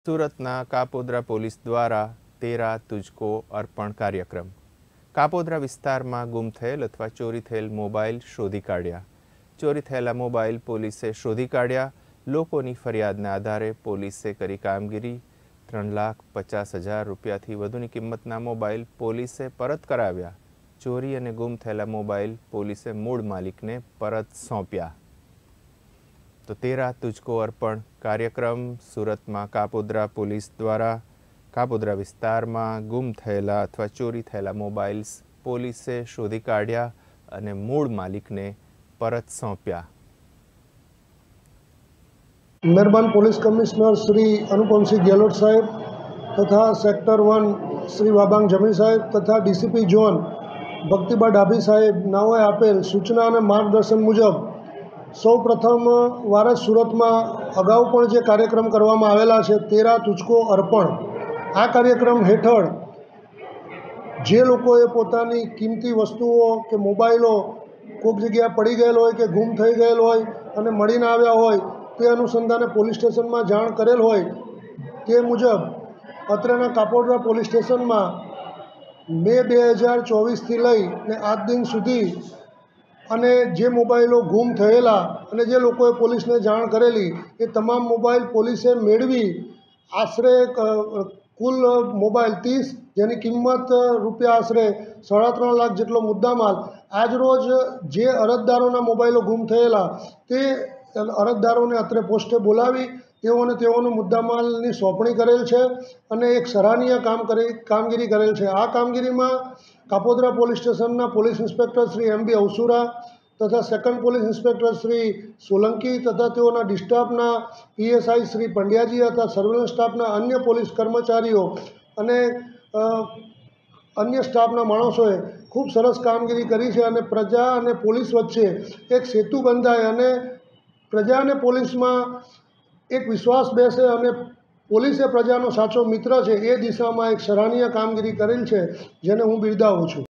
સુરતના કાપોદ્રા પોલીસ દ્વારા તેરા તુજકો અર્પણ કાર્યક્રમ. કાપોદ્રા વિસ્તારમાં ગુમ થયેલ અથવા ચોરી થયેલ મોબાઈલ શોધી કાઢ્યા. ચોરી થયેલા મોબાઈલ પોલીસે શોધી કાઢ્યા. લોકોની ફરિયાદના આધારે પોલીસે કરી કામગીરી. 3,50,000 રૂપિયાથી વધુની કિંમતના મોબાઈલ પોલીસે પરત કરાવ્યા. ચોરી અને ગુમ થયેલા મોબાઈલ પોલીસે મૂળ માલિકને પરત સોંપ્યા. તો તેરા તુજકો અર્પણ કાર્યક્રમ સુરતમાં કાપોદ્રા પોલીસ દ્વારા કાપોદ્રા વિસ્તારમાં ગુમ થયેલા અથવા ચોરી થયેલા મોબાઈલ્સ પોલીસે શોધી કાઢ્યા અને મૂળ માલિકને પરત સોંપ્યા. મહેરબાન પોલીસ કમિશનર શ્રી અનુપમસિંહ ગેહલોત સાહેબ તથા સેક્ટર 1 શ્રી વાબાંગ જમીર સાહેબ તથા ડીસીપી ઝોન ભક્તિબા ડાભી સાહેબ નાઓએ આપેલ સૂચના અને માર્ગદર્શન મુજબ સૌ પ્રથમ વાર સુરતમાં અગાઉ પણ જે કાર્યક્રમ કરવામાં આવેલા છે તેરા તુજકો અર્પણ, આ કાર્યક્રમ હેઠળ જે લોકોએ પોતાની કિંમતી વસ્તુઓ કે મોબાઈલો કોઈક જગ્યાએ પડી ગયેલ હોય કે ગુમ થઈ ગયેલ હોય અને મળી ના આવ્યા હોય તે અનુસંધાને પોલીસ સ્ટેશનમાં જાણ કરેલ હોય તે મુજબ અત્રેના કાપોદ્રા પોલીસ સ્ટેશનમાં મે 2024થી લઈને આજ દિન સુધી અને જે મોબાઈલો ગુમ થયેલા અને જે લોકોએ પોલીસને જાણ કરેલી એ તમામ મોબાઈલ પોલીસે મેળવી આશરે કુલ મોબાઈલ 30 જેની કિંમત રૂપિયા આશરે 3.5 લાખ જેટલો મુદ્દામાલ આજરોજ જે અરજદારોના મોબાઈલો ગુમ થયેલા તે અરજદારોને અત્રે પોસ્ટે બોલાવી તેઓનો મુદ્દામાલની સોંપણી કરેલ છે અને એક સરાહનીય કામગીરી કરેલ છે. આ કામગીરીમાં કાપોદ્રા પોલીસ સ્ટેશનના police inspector Shri MB Avsura તથા second police inspector Shri Solanki તથા તેઓના ડિસ્ટાફના PSI શ્રી પંડ્યાજી તથા સર્વેલન્સ સ્ટાફના અન્ય પોલીસ કર્મચારીઓ અને અન્ય સ્ટાફના માણસોએ ખૂબ સરસ કામગીરી કરી છે અને પ્રજા અને પોલીસ વચ્ચે એક સેતુ બંધાય અને પ્રજા અને પોલીસમાં એક વિશ્વાસ બેસે અને પોલીસે પ્રજાનો સાચો મિત્ર છે એ દિશામાં એક સરાહનીય કામગીરી કરેલ છે જેને હું બિરદાવું છું.